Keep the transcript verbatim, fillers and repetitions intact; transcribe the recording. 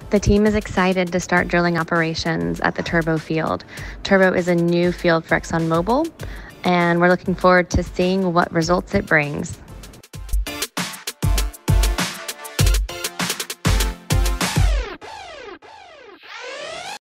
The team is excited to start drilling operations at the Turbot field. Turbot is a new field for ExxonMobil, and we're looking forward to seeing what results it brings.